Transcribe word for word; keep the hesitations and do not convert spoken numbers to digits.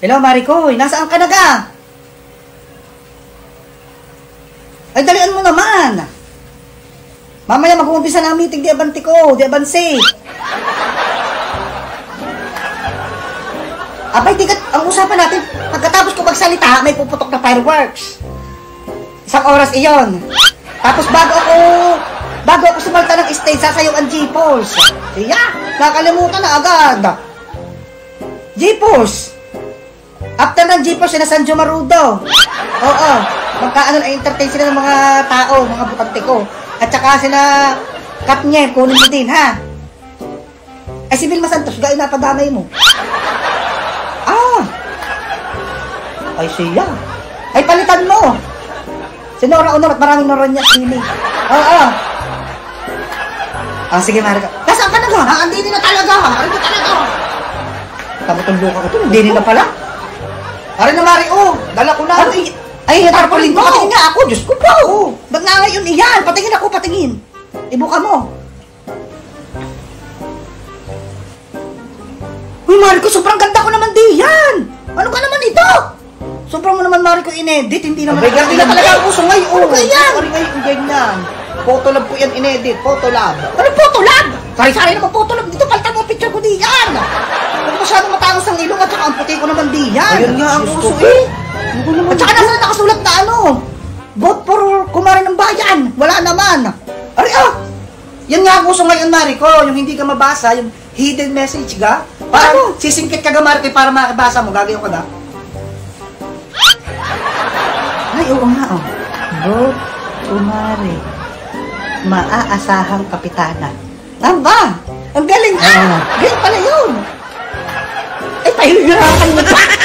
Hello, Maricoy. Nasaan ka na ka? Ay, dalian mo naman. Mamaya mag-uumpisa na ang meeting di abanti ko, di abansi. Abay, di ka, ang usapan natin, pagkatapos ko magsalita, may puputok na fireworks. Isang oras iyon. Tapos bago ako, bago ako sumalta ng stage, sasayaw ang G-Pulse. Siya, nakalimutan na agad. G-Pulse. After ng G-Pulse, na San Marudo. Oo, magkaano na entertain sila ng mga tao, mga butante ko. At saka sila Katniel, kunin mo din, ha? Ay, si Vilma Santos, gaya napadamay mo. Ah! Ay, siya. Ay, palitan mo. Si Nora Honor at maraming Noronyas Lili. Oo. Ah, sige, Marika. Nasaan ka na ga? Ha? Andini na talaga. Andini na talaga. Tabotong luka ko ito. Andini na pala. Aray na, Mari, oh. Dala ko na. Ay, ay, tarpaulin ko. Patingin nga ako. Diyos ko po. Oh. Ba't nga ngayon iyan? Patingin ako, patingin. Ibuka mo. Uy, Mariko, sobrang ganda ko naman di yan. Ano ka naman ito? Sobrang mo naman, Mariko, inedit. Hindi naman. Abay, hindi na talaga ang uso ngayon. Ano ba yan? Ari ngayon, ganyan. Photolab po yan inedit. Photolab. Ano Photolab? Sari-sari naman Photolab. Dito, palitan mo picture ko di yan. Ano masyadong matangos ang ilong at saka ang puti ko naman di yan. Ayun nga ang uso eh. At saka nasa nakasulat na ano? Vote for Kumarin ng Bayan. Wala naman. Ari ah! Yan nga ang uso ngayon, Mariko. Yung hindi ka mabasa, yung hidden message ga. Paano? Sisingkit ka ga, Mariko, para makabasa mo. Gagayon ka ga. Ay, oo nga, oh. Vote Kumari. Maaasahang kapitana. Aba! Ang galing, ah! Galing pala yun! Ay, pahihirapan mo pa!